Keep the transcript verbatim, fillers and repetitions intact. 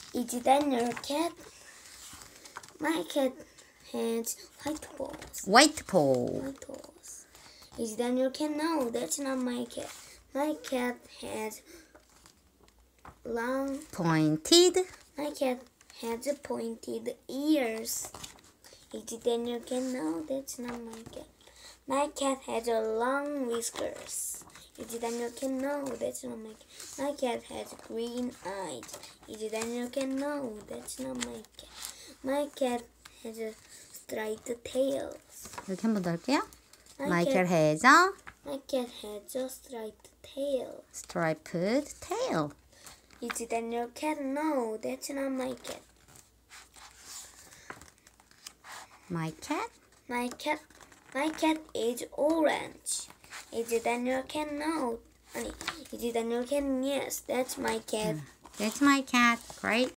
Is that your cat? My cat has white paws. White paw. White paws. Is that your cat? No, that's not my cat. My cat has long. Pointed. My cat has pointed ears. Is that your cat? No, that's not my cat. My cat has a long whiskers. Is it Daniel Ken? No, that's not my cat. My cat has green eyes. Is it Daniel Ken? No, that's not my cat. My cat has a striped tail. 이렇게 한 번 더 할게요. My My cat, cat has a my cat has a striped tail. striped tail. Is it Daniel Cat? No, that's not my cat. My cat. My cat, my cat is orange. Is it Daniel Cat? No. Honey, is it Daniel Cat? Yes, that's my cat. That's my cat. Great.